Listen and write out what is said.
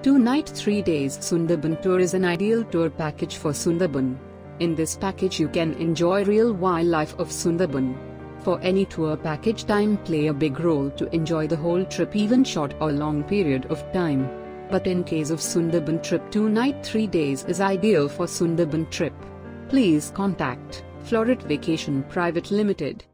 2-night 3 days Sundarban Tour is an ideal tour package for Sundarban. In this package you can enjoy real wildlife of Sundarban. For any tour package, time play a big role to enjoy the whole trip, even short or long period of time. But in case of Sundarban trip, 2-night 3 days is ideal for Sundarban trip. Please contact Floret Vacation Private Limited.